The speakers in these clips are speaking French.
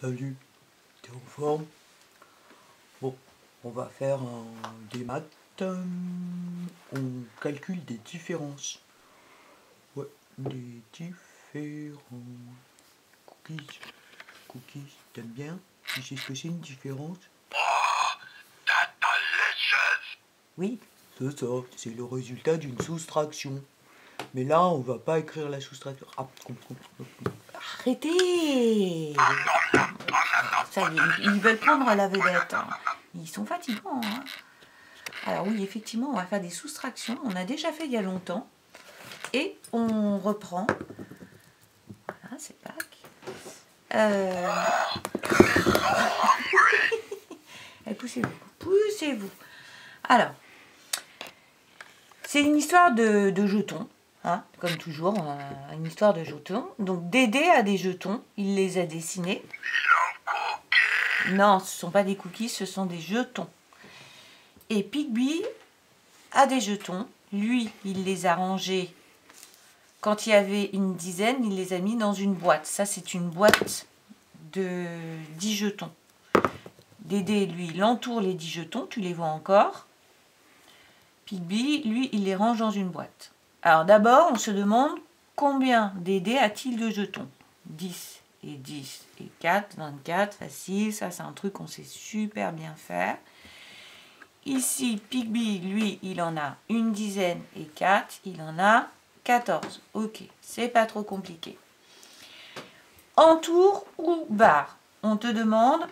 Salut, t'es en forme? Bon, on va faire des maths. On calcule des différences. Ouais, des différences. Cookies, t'aimes bien? Tu sais ce que c'est une différence? Oui, c'est ça, c'est le résultat d'une soustraction. Mais là, on va pas écrire la soustraction. Ah, Arrêtez! Ça y est, ils veulent prendre la vedette. Hein. Ils sont fatigants. Hein. Alors oui, effectivement, on va faire des soustractions. On a déjà fait il y a longtemps. Et on reprend. Voilà, c'est Pâques. Poussez-vous. Poussez-vous. Alors, c'est une histoire de jetons. Hein, comme toujours, une histoire de jetons. Donc Dédé a des jetons. Il les a dessinés. Non, ce ne sont pas des cookies, ce sont des jetons. Et Pigby a des jetons. Lui, il les a rangés. Quand il y avait une dizaine, il les a mis dans une boîte. Ça, c'est une boîte de 10 jetons. Dédé, lui, il entoure les 10 jetons. Tu les vois encore. Pigby, lui, il les range dans une boîte. Alors d'abord, on se demande combien Dédé a-t-il de jetons? 10 et 10 et 4, 24, facile. Ça, c'est un truc qu'on sait super bien faire. Ici, Pigby, lui, il en a une dizaine et 4, il en a 14. Ok, c'est pas trop compliqué. Entour ou barre? On te demande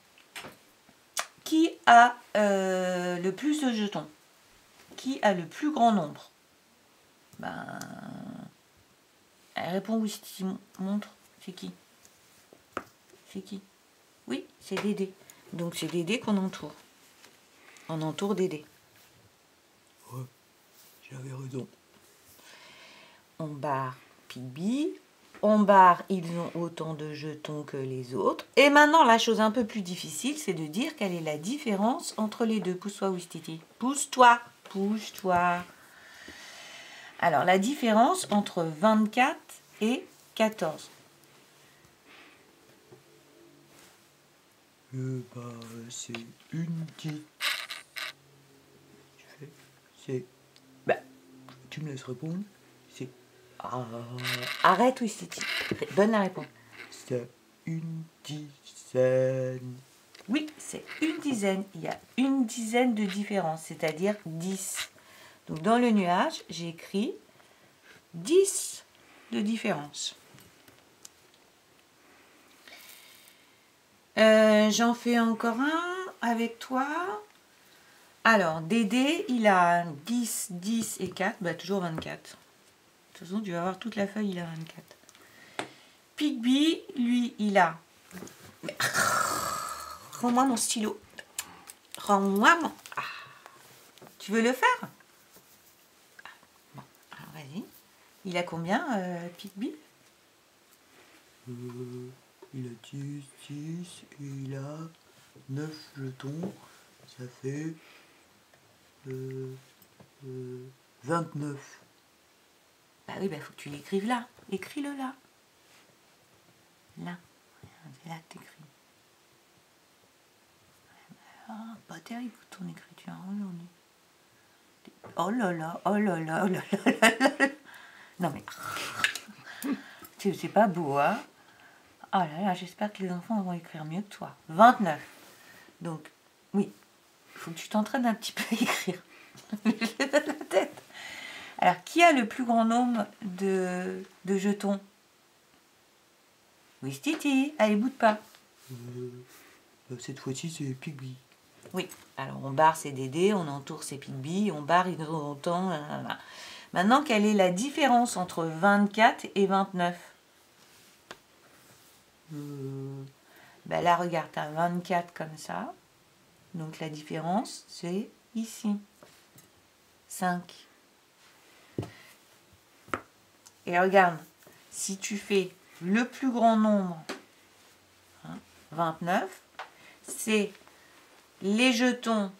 qui a le plus de jetons? Qui a le plus grand nombre? Ben, elle répond oui si tu montres. C'est qui? C'est qui? Oui, c'est Dédé. Donc c'est Dédé qu'on entoure. On entoure Dédé. Ouais, j'avais raison. On barre Pigby. On barre, ils ont autant de jetons que les autres. Et maintenant, la chose un peu plus difficile, c'est de dire quelle est la différence entre les deux. Pousse-toi, Wistiti. Pousse-toi. Pousse-toi. Alors, la différence entre 24 et 14. C'est une petite. C'est. Tu me laisses répondre? C'est. Arrête, Wistiti. Donne la réponse. C'est une dizaine. Oui, c'est une dizaine. Il y a une dizaine de différences, c'est-à-dire 10. Donc, dans le nuage, j'ai écrit 10 de différence. J'en fais encore un avec toi. Alors, Dédé, il a 10, 10 et 4, bah toujours 24. De toute façon, tu vas voir toute la feuille, il a 24. Pigby, lui, il a... Rends-moi mon stylo. Rends-moi mon... Ah. Tu veux le faire? Bon, alors vas-y. Il a combien, Pigby? Il a 10, 10 et il a 9 jetons. Ça fait 29. Bah oui, bah faut que tu l'écrives là. Écris-le là. Là. C'est là que t'écris. Ah, pas terrible ton écriture aujourd'hui. Oh là là, oh là là, oh là là, là là. Non mais... C'est pas beau, hein? Oh là là, j'espère que les enfants vont écrire mieux que toi. 29. Donc, oui, il faut que tu t'entraînes un petit peu à écrire. J'ai dans la tête. Alors, qui a le plus grand nombre de jetons? Oui, Titi, allez, boude pas. Cette fois-ci, c'est Pigby. Oui, alors on barre c'est Dédé, on entoure c'est Pigby, on barre ils ont autant. Maintenant, quelle est la différence entre 24 et 29? Ben là, regarde, tu as 24 comme ça. Donc la différence, c'est ici. 5. Et regarde, si tu fais le plus grand nombre, 29, c'est les jetons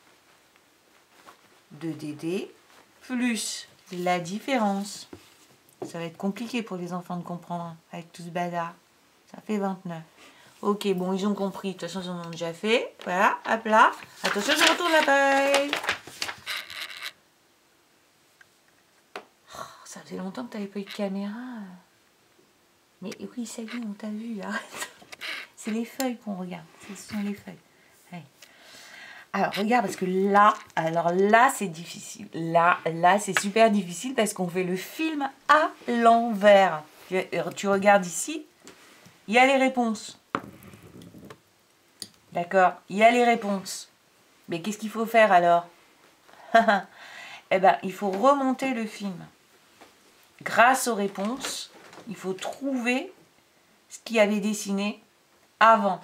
de Dédé plus la différence. Ça va être compliqué pour les enfants de comprendre avec tout ce bazar. Ça fait 29. Ok, bon, ils ont compris. De toute façon, ils en ont déjà fait. Voilà, hop là. Attention, je retourne la feuille. Oh, ça faisait longtemps que tu n'avais pas eu de caméra. Mais oui, ça y est, on t'a vu. Arrête. C'est les feuilles qu'on regarde. Ce sont les feuilles. Allez. Alors, regarde, parce que là, c'est difficile. Là, c'est super difficile parce qu'on fait le film à l'envers. Tu regardes ici, il y a les réponses. D'accord, il y a les réponses. Mais qu'est-ce qu'il faut faire alors? Eh bien, il faut remonter le film. Grâce aux réponses, il faut trouver ce qu'il y avait dessiné avant.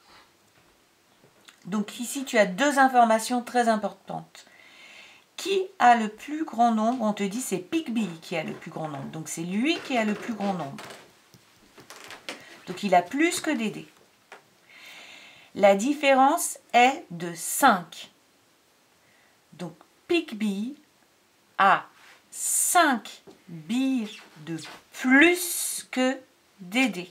Donc ici, tu as deux informations très importantes. Qui a le plus grand nombre? On te dit c'est Pigby qui a le plus grand nombre. Donc c'est lui qui a le plus grand nombre. Donc il a plus que Dédé. La différence est de 5. Donc Pigby a 5 billes de plus que Dédé.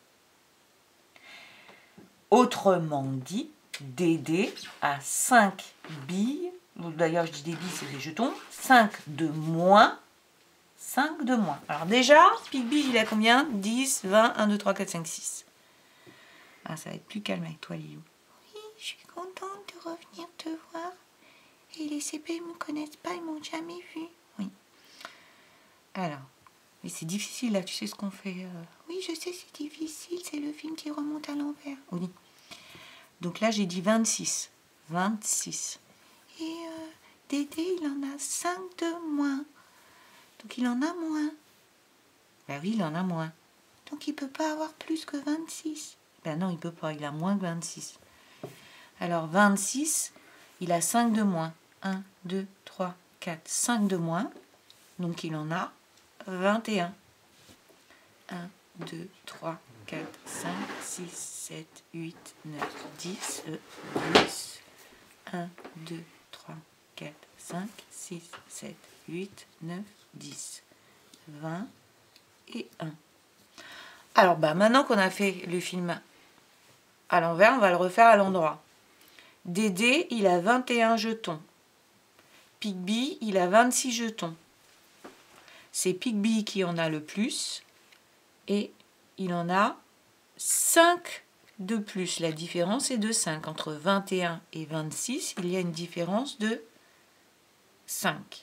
Autrement dit, Dédé a 5 billes, d'ailleurs je dis des billes, c'est des jetons, 5 de moins. 5 de moins. Alors déjà, Pigby, il a combien? 10, 20, 1, 2, 3, 4, 5, 6. Ah, ça va être plus calme avec toi, Lilou. Oui, je suis contente de revenir te voir. Et les CP, ils ne me connaissent pas, ils m'ont jamais vu. Oui. Alors, mais c'est difficile là, tu sais ce qu'on fait. Oui, je sais, c'est difficile, c'est le film qui remonte à l'envers. Oui. Donc là, j'ai dit 26. 26. Et Dédé, il en a 5 de moins. Donc il en a moins. Ben oui, il en a moins. Donc il ne peut pas avoir plus que 26. Ben non, il ne peut pas, il a moins que 26. Alors 26, il a 5 de moins. 1, 2, 3, 4, 5 de moins. Donc il en a 21. 1, 2, 3, 4, 5, 6, 7, 8, 9, 10, 10. 1, 2, 3, 4, 5, 6, 7, 8, 9, 10, 20 et 1. Alors, bah, maintenant qu'on a fait le film à l'envers, on va le refaire à l'endroit. Dédé, il a 21 jetons. Pigby, il a 26 jetons. C'est Pigby qui en a le plus. Et il en a 5 de plus. La différence est de 5. Entre 21 et 26, il y a une différence de 5.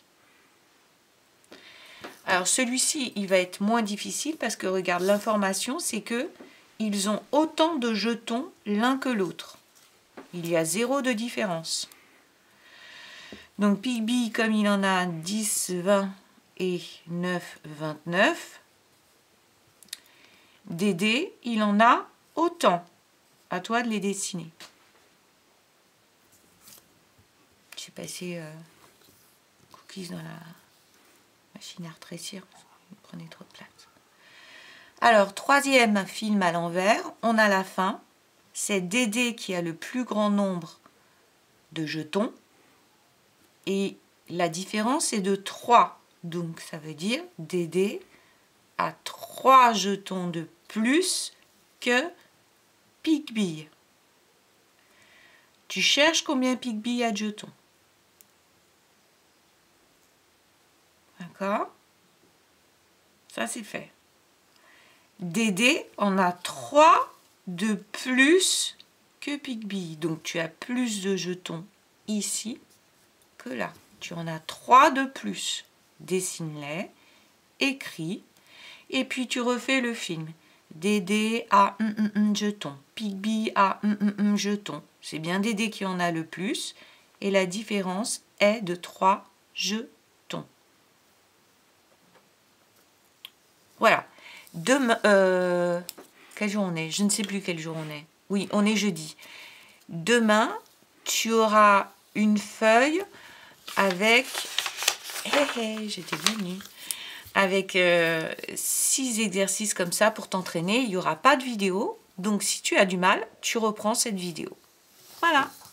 Alors celui-ci, il va être moins difficile parce que regarde, l'information, c'est que ils ont autant de jetons l'un que l'autre. Il y a 0 de différence. Donc Pigby, comme il en a 10, 20 et 9, 29, Dédé, il en a autant. À toi de les dessiner. J'ai passé cookies dans la machine à rétrécir, vous prenez trop de place. Alors, troisième film à l'envers, on a la fin. C'est Dédé qui a le plus grand nombre de jetons. Et la différence est de 3. Donc, ça veut dire Dédé a 3 jetons de plus que Pigby. Tu cherches combien Pigby a de jetons. D'accord? Ça, c'est fait. Dédé en a 3 de plus que Pigby. Donc, tu as plus de jetons ici que là. Tu en as 3 de plus. Dessine-les, écris, et puis tu refais le film. Dédé a jeton. Pigby a jeton. C'est bien Dédé qui en a le plus. Et la différence est de 3 jetons. Voilà. Demain, quel jour on est? Je ne sais plus quel jour on est. Oui, on est jeudi. Demain, tu auras une feuille avec... j'étais venue. Avec 6 exercices comme ça pour t'entraîner. Il n'y aura pas de vidéo. Donc, si tu as du mal, tu reprends cette vidéo. Voilà.